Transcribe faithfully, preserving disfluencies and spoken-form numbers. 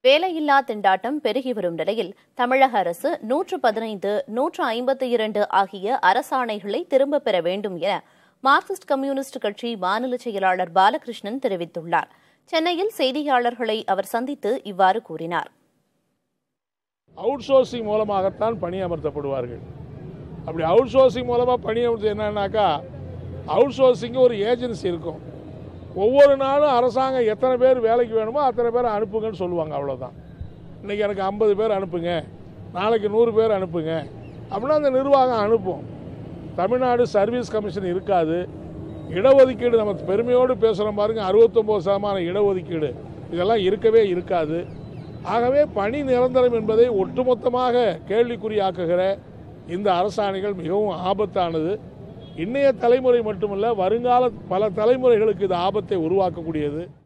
வேலையில்லா திண்டாட்டம் பெருகி வரும் நிலையில் தமிழக அரசு நூற்று பதினைந்து நூற்று ஐம்பத்தி இரண்டு ஆகிய அரசாணைகளை திரும்பப் பெற வேண்டும் என மார்க்சிஸ்ட் கம்யூனிஸ்ட் கட்சி மாநில செயலாளர் பாலகிருஷ்ணன் தெரிவித்துள்ளார். சென்னையில் செய்தியாளர்களை அவர் சந்தித்து இவ்வாறு கூறினார். அவுட் சோர்சிங் மூலமாகத்தான் பணியமர்த்தப்படுவார்கள். அப்படி அவுட் சோர்சிங் மூலமாக பணியமர்த்த என்னன்னாக்கா, அவுட் சோர்சிங் ஒரு ஏஜென்சி இருக்கும். ஒவ்வொரு நாளும் அரசாங்கம் எத்தனை பேர் வேலைக்கு வேணுமோ அத்தனை பேர் அனுப்புங்கன்னு சொல்லுவாங்க. அவ்வளோதான். இன்றைக்கி எனக்கு ஐம்பது பேர் அனுப்புங்க, நாளைக்கு நூறு பேர் அனுப்புங்க அப்படின்னா அந்த நிர்வாகம் அனுப்பும். தமிழ்நாடு சர்வீஸ் கமிஷன் இருக்காது. இடஒதுக்கீடு நம்ம பெருமையோடு பேசுகிறோம் பாருங்க, அறுபத்தொம்போது சதமானம் இடஒதுக்கீடு இதெல்லாம் இருக்கவே இருக்காது. ஆகவே பணி நிரந்தரம் என்பதை ஒட்டுமொத்தமாக கேள்விக்குறியாக்குகிற இந்த அரசாணைகள் மிகவும் ஆபத்தானது. இன்றைய தலைமுறை மட்டுமல்ல, வருங்கால பல தலைமுறைகளுக்கு இது ஆபத்தை உருவாக்கக்கூடியது.